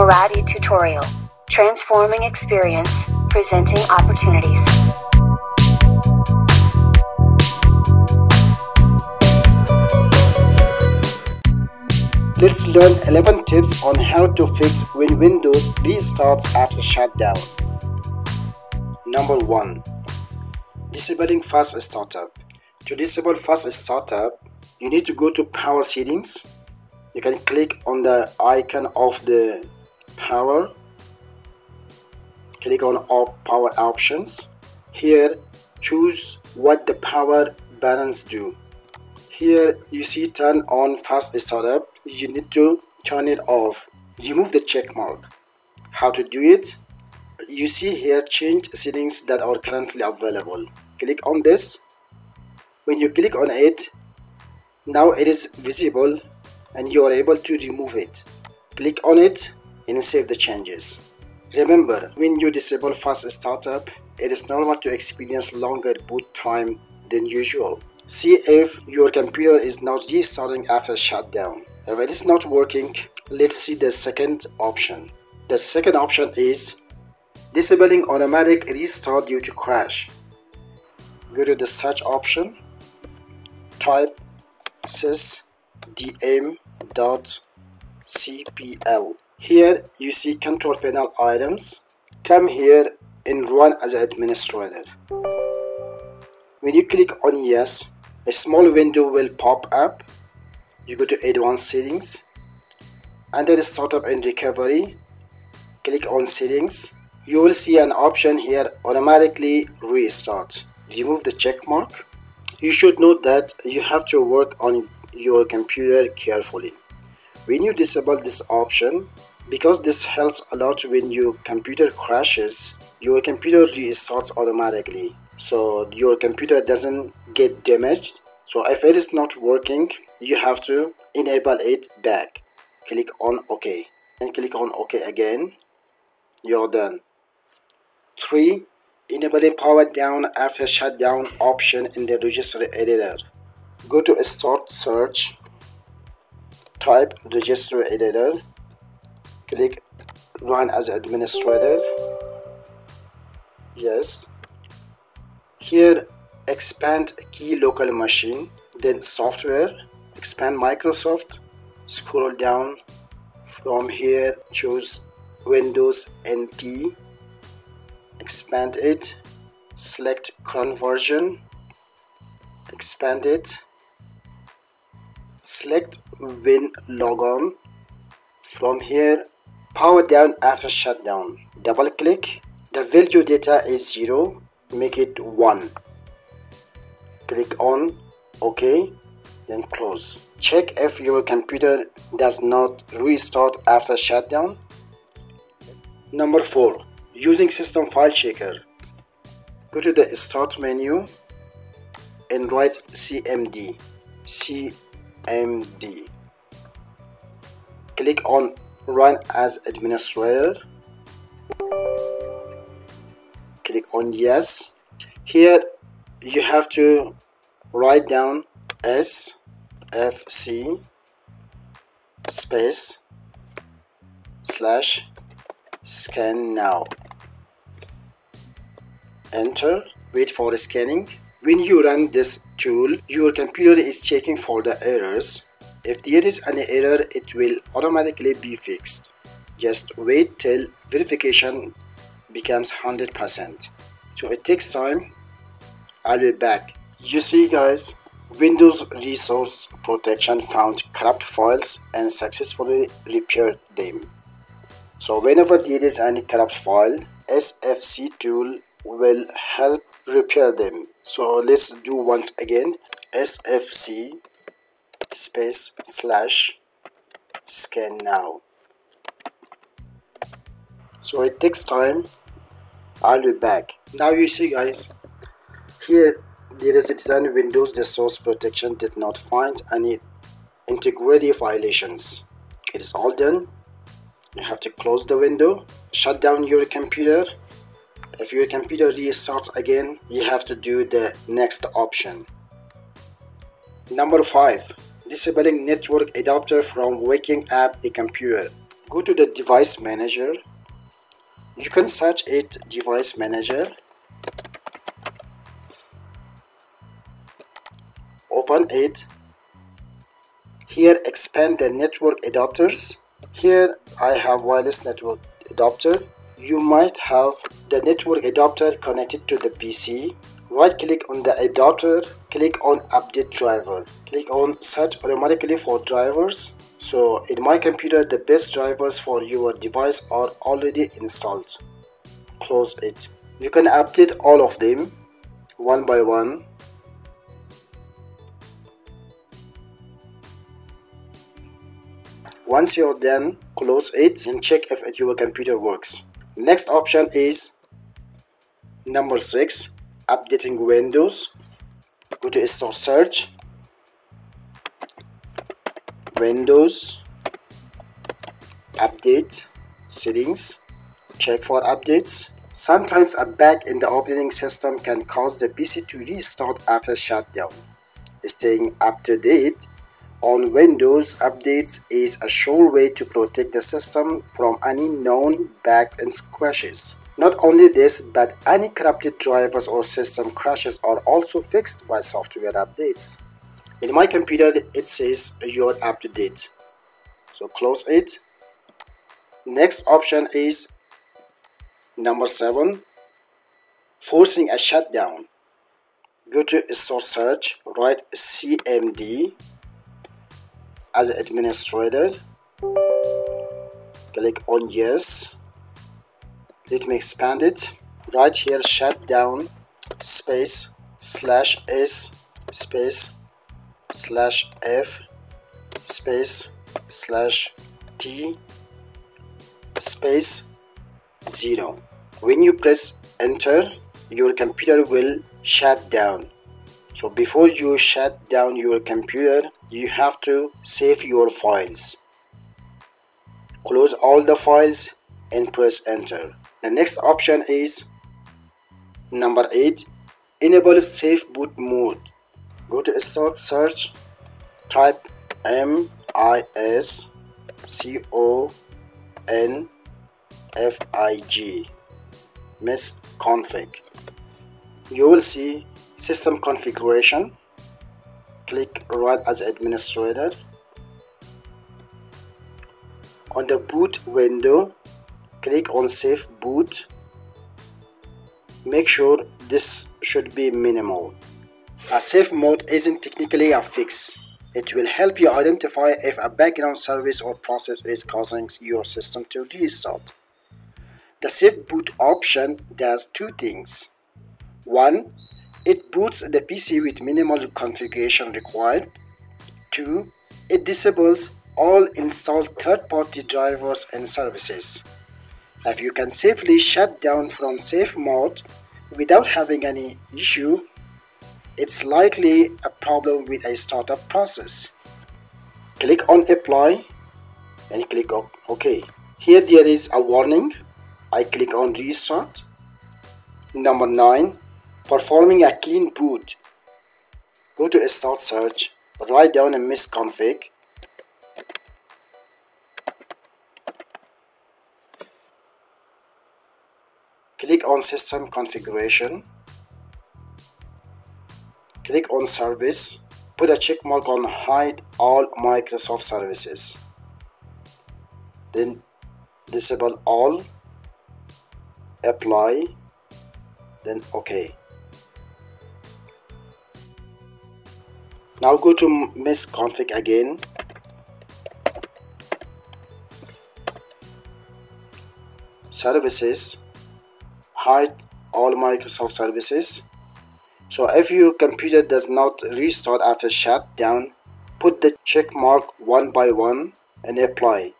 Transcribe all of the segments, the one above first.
Muradi tutorial. Transforming experience, presenting opportunities. Let's learn 11 tips on how to fix when Windows restarts after shutdown. Number 1. Disabling fast startup. To disable fast startup, you need to go to Power Settings. You can click on the icon of the power. Click on Power Options. Here, choose what the power buttons do. Here you see turn on fast startup. You need to turn it off. Remove the check mark. How to do it? You see here change settings that are currently available. Click on this. When you click on it, now it is visible and you are able to remove it. Click on it and save the changes. Remember, when you disable fast startup, it is normal to experience longer boot time than usual. See if your computer is not restarting after shutdown. If it is not working, let's see the second option. The second option is disabling automatic restart due to crash. Go to the search option, type sysdm.cpl. Here you see control panel items. Come here and run as an administrator. When you click on yes, a small window will pop up. You go to advanced settings. Under the startup and recovery, click on settings. You will see an option here, automatically restart. Remove the check mark. You should note that you have to work on your computer carefully when you disable this option, because this helps a lot. When your computer crashes, your computer restarts automatically, so your computer doesn't get damaged. So if it is not working, you have to enable it back. Click on OK and click on OK again. You're done. 3. Enabling power down after shutdown option in the registry editor. Go to Start Search, type Registry Editor, click Run as Administrator. Yes. Here, expand key local machine, then software, expand Microsoft, scroll down. From here, choose Windows NT, expand it, select current version, expand it, select Win Logon. From here, power down after shutdown, double click. The value data is 0, make it 1. Click on OK, then close. Check if your computer does not restart after shutdown. Number 4. Using System File Checker. Go to the Start menu and write CMD. Click on Run as Administrator. Click on Yes. Here you have to write down SFC space / scan now. Enter. Wait for the scanning. When you run this tool, your computer is checking for the errors. If there is any error, it will automatically be fixed. Just wait till verification becomes 100%. So it takes time. I'll be back. You see guys, Windows Resource Protection found corrupt files and successfully repaired them. So whenever there is any corrupt file, SFC tool will help repair them. So let's do once again, SFC space / scan now. So it takes time. I'll be back. Now you see guys, here there is a design Windows Resource Protection did not find any integrity violations. It is all done. You have to close the window, shut down your computer. If your computer restarts again, you have to do the next option. Number 5. Disabling network adapter from waking up the computer. Go to the device manager. You can search it device manager. Open it. Here expand the network adapters. Here I have wireless network adapter. You might have the network adapter connected to the PC. Right click on the adapter, click on update driver. Click on search automatically for drivers. So in my computer the best drivers for your device are already installed. Close it. You can update all of them one by one. Once you're done, close it and check if your computer works. Next option is number 6, updating Windows. Go to Store Search, Windows, Update, Settings, check for updates. Sometimes a bug in the operating system can cause the PC to restart after shutdown. Staying up to date on Windows updates is a sure way to protect the system from any known bugs and crashes. Not only this, but any corrupted drivers or system crashes are also fixed by software updates. In my computer it says you're up to date, so close it. Next option is number 7, forcing a shutdown. Go to Store Search, write CMD as an administrator, click on yes. Let me expand it. Right here shutdown space /s space /f space /t space 0. When you press enter, your computer will shut down. So before you shut down your computer, you have to save your files. Close all the files and press enter. The next option is number 8, enable safe boot mode. Go to Store Search, type MISCONFIG, misconfig. You will see system configuration. Click Run as administrator. On the boot window, click on Safe Boot. Make sure this should be minimal. A safe mode isn't technically a fix. It will help you identify if a background service or process is causing your system to restart. The Safe Boot option does 2 things. 1. It boots the PC with minimal configuration required. 2. It disables all installed third-party drivers and services. If you can safely shut down from safe mode without having any issue, it's likely a problem with a startup process. Click on Apply and click on OK. Here there is a warning. I click on Restart. Number 9, performing a clean boot. Go to Start Search, write down a misconfig. Click on System Configuration. Click on Service. Put a check mark on Hide all Microsoft services. Then disable all. Apply. Then OK. Now go to misconfig again. Services. Hide all Microsoft services. So if your computer does not restart after shutdown, put the check mark one by one and apply.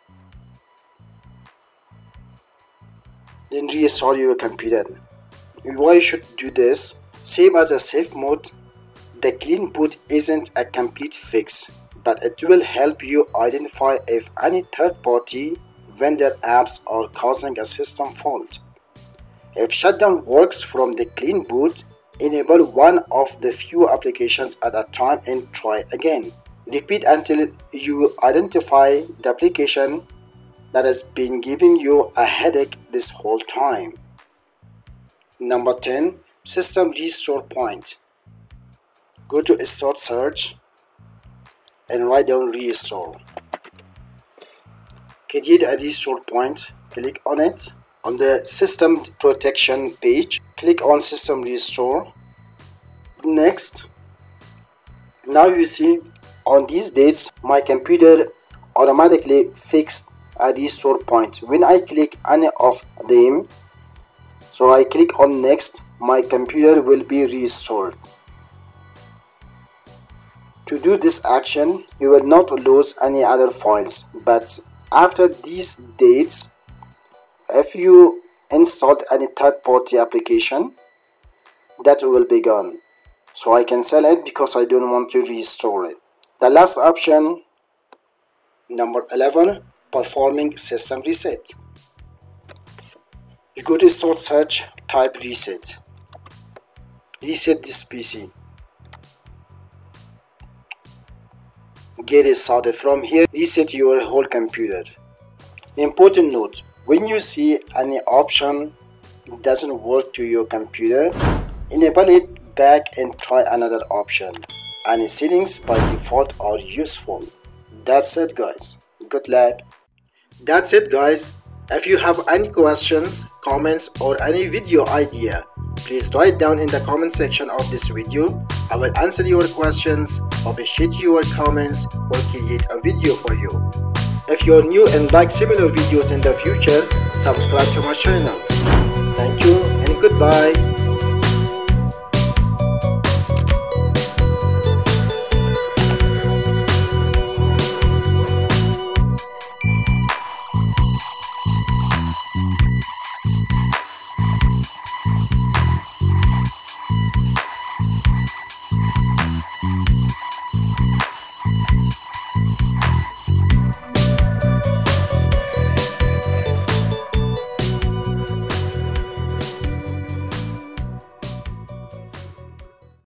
Then restart your computer. Why you should do this? Same as a safe mode, the clean boot isn't a complete fix, but it will help you identify if any third-party vendor apps are causing a system fault. If shutdown works from the clean boot, enable one of the few applications at a time and try again. Repeat until you identify the application that has been giving you a headache this whole time. Number 10. System restore point. Go to Start Search and write down restore. Create a restore point. Click on it. On the system protection page, click on system restore. Next, now you see on these dates my computer automatically fixed a restore point. When I click any of them, so I click on next, my computer will be restored. To do this action, you will not lose any other files, but after these dates, if you installed any third-party application, that will be gone. So I cancel it because I don't want to restore it. The last option, number 11, performing system reset. You go to Start Search, type reset. Reset this PC. Get it started. From here, reset your whole computer. Important note, when you see any option doesn't work to your computer, enable it back and try another option. Any settings by default are useful. That's it guys. Good luck. That's it guys. If you have any questions, comments or any video idea, please write down in the comment section of this video. I will answer your questions, appreciate your comments or create a video for you. If you are new and like similar videos in the future, subscribe to my channel. Thank you and goodbye.